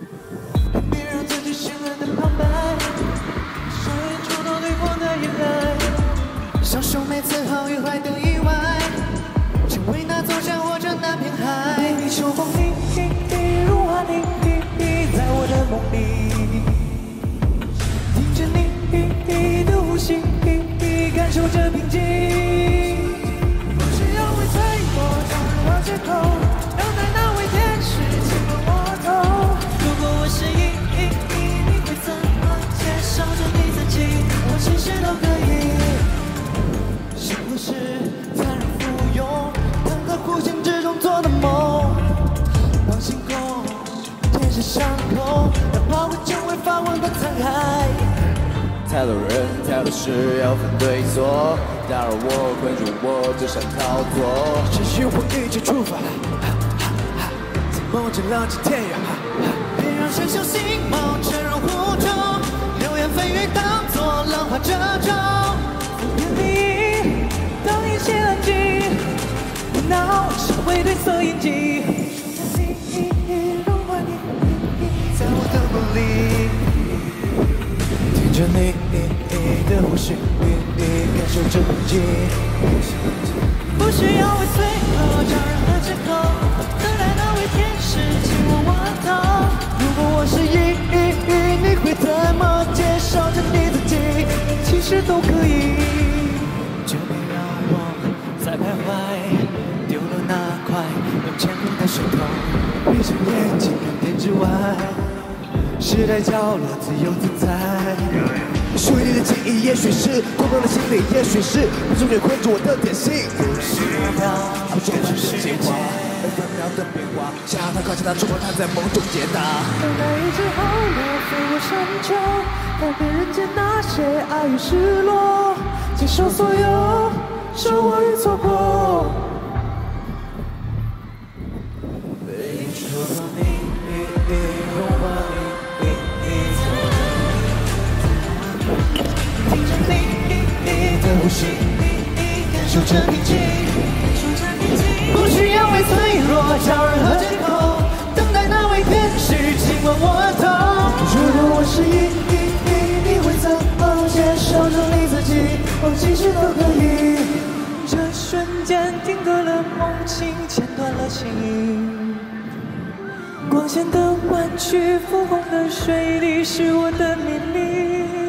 别让自己显得旁白，双眼触动对方的依赖，享受每次好与坏的意外，成为那座山或者那片海。你秋风里，如花里，在我的梦里，听着你的呼吸，感受着平静。不需要为脆弱找任何借口，等待那位天使亲吻我头。如果我是你会怎么介绍着你自己？我其实都可以。是不是残忍附庸，谈何无限之中做的梦？让星空填上伤口，哪怕会成为发光的残骸。 太多人，太多事要分对错，打扰我，困住我，只想逃脱。 只需我一句出发，在梦中浪迹天涯。别让喧嚣星芒沉入湖中，流言蜚语当作浪花遮罩。风言丽影，当一切安静，我脑是会对色眼睛。融化你，在我的梦里。听着你的呼吸，感受着平静。不需要为脆弱找任何借口，等待那位天使亲吻我头。如果我是你会怎么介绍着你自己？其实都可以。就别让我再徘徊，丢了那块用乾坤的石头。闭上眼睛，看天之外。时代角落自由自在，属于你的记忆，也许是空洞的心理，也许是终究困住我的点心。是秒，不转瞬时间化，每分秒的变化，想要他靠近他，触摸他在梦中解答。 等待一只候鸟飞过山丘，改变人间那些爱与失落，接受所有收获与错过。 被触碰你，融化你。的呼吸，感受着平静，不需要为脆弱找任何借口，等待那位天使亲吻我头。如果我是你会怎么接受着你自己？我其实都可以。这瞬间定格了梦境，剪断了情谊。光线的弯曲，浮红的水里是我的秘密。